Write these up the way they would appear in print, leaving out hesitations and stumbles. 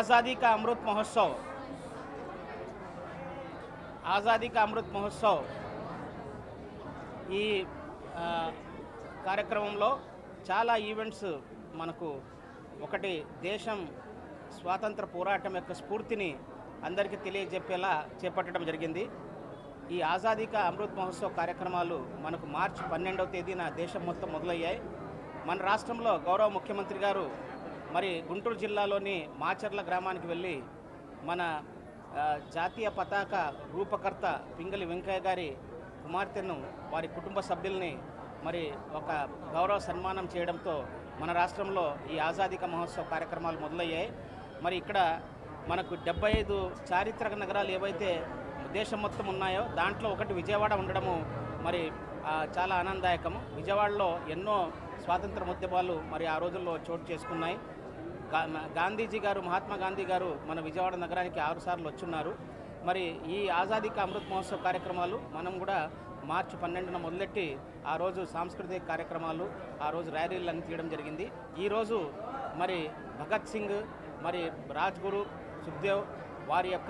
आज़ादी का अमृत महोत्सव ఈ కార్యక్రమంలో చాలా ఈవెంట్స్ మనకు ఒకటి దేశం స్వాతంత్ర పోరాటం యొక్క స్ఫూర్తిని అందరికీ తెలియజెప్పేలా చేపట్టడం జరిగింది। ఈ ఆజాదీ కా అమృత్ మహోత్సవ్ కార్యక్రమాలు మనకు మార్చి 12వ తేదీన దేశం మొత్తం మొదలయ్యాయి। మన రాష్ట్రంలో గౌరవ ముఖ్యమంత్రి గారు మరి గుంటూరు జిల్లాలోని మాచర్ల గ్రామానికి వెళ్ళి మన జాతీయ పతాక రూపకర్త పింగళి వెంకయ్య గారి కుమార్తెను వారి కుటుంబ సభ్యుల్ని మరి ఒక గౌరవ సన్మానం చేయడంతో మన రాష్ట్రంలో ఈ ఆజాదీ కా మహోత్సవ్ కార్యక్రమాలు మొదలయ్యాయి। మరి ఇక్కడ మనకు 75 చారిత్రక నగరాలు ఏవైతే దేశం మొత్తం ఉన్నాయో దాంట్లో ఒకటి విజయవాడ ఉండడము మరి చాలా ఆనందదాయకము। విజయవాడలో ఎన్నో స్వాతంత్ర ఉద్యమాలు మరి ఆ రోజుల్లో చోటు చేసుకున్నాయి। గాంధీజీ గారు మహాత్మా గాంధీ గారు మన విజయవాడ నగరానికి 6 సార్లు వచ్చున్నారు। మరి ఈ ఆజాదీ కా అమృత్ మహోత్సవ్ కార్యక్రమాలు మనం కూడా మార్చి 12న మొదలెట్టి ఆ రోజు సాంస్కృతిక కార్యక్రమాలు ఆ రోజు ర్యాలీలను తీయడం జరిగింది। ఈరోజు మరి భగత్ సింగ్ మరి రాజ్గురు సుఖ్దేవ్ వారి యొక్క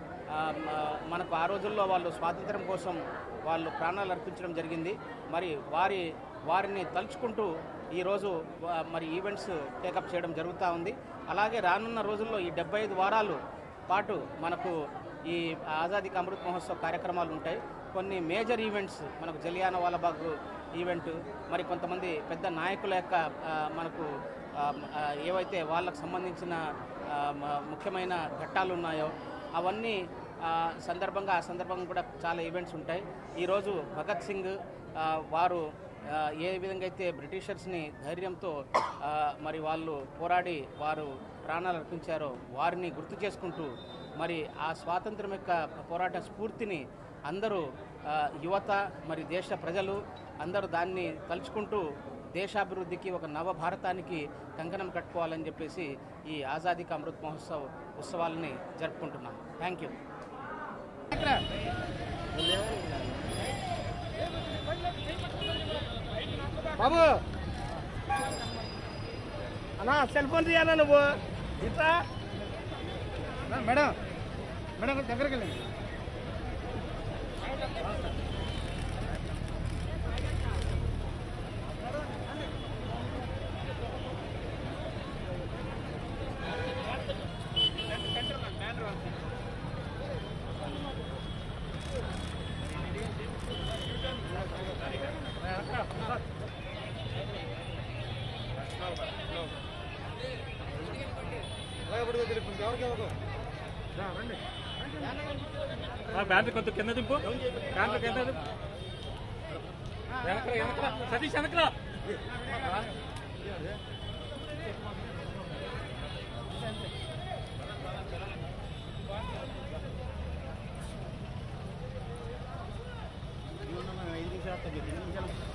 మనకు ఆ రోజుల్లో వాళ్ళు స్వాతంత్ర్యం కోసం వాళ్ళు ప్రాణాలు అర్పించడం జరిగింది। మరి వారిని తలుచుకుంటూ ఈరోజు మరి ఈవెంట్స్ టేకప్ చేయడం జరుగుతూ ఉంది। అలాగే రానున్న రోజుల్లో ఈ 75 వారాలు పాటు మనకు ఈ ఆజాదీ కా అమృత్ మహోత్సవ్ కార్యక్రమాలు ఉంటాయి। కొన్ని మేజర్ ఈవెంట్స్ మనకు జలియానా బాగ్ ఈవెంట్ మరి కొంతమంది పెద్ద నాయకుల యొక్క మనకు ఏవైతే వాళ్ళకు సంబంధించిన ముఖ్యమైన ఘట్టాలు ఉన్నాయో అవన్నీ ఆ సందర్భంగా కూడా చాలా ఈవెంట్స్ ఉంటాయి। ఈరోజు భగత్ సింగ్ వారు ఏ విధంగా అయితే బ్రిటిషర్స్ని ధైర్యంతో మరి వాళ్ళు పోరాడి వారు ప్రాణాలు అర్పించారో వారిని గుర్తు చేసుకుంటూ మరి ఆ స్వాతంత్ర్యం యొక్క పోరాట స్ఫూర్తిని అందరూ యువత మరి దేశ ప్రజలు అందరూ దాన్ని తలుచుకుంటూ దేశాభివృద్ధికి ఒక నవ భారతానికి కంకణం కట్టుకోవాలని చెప్పేసి ఈ ఆజాదీ కా అమృత్ మహోత్సవ్ ఉత్సవాలని జరుపుకుంటున్నాం। Thank you. బాబు అన్నా సెల్ ఫోన్ తీయాలా నువ్వు ఇట్లా మేడం దగ్గరికి వెళ్ళండి। బ్యాటరీ కొంచెం కింద దింపు, బ్యాటరీ కింద దింపు, వెనకరా సతీష్ వెనకరా। ఐదు నిమిషాలు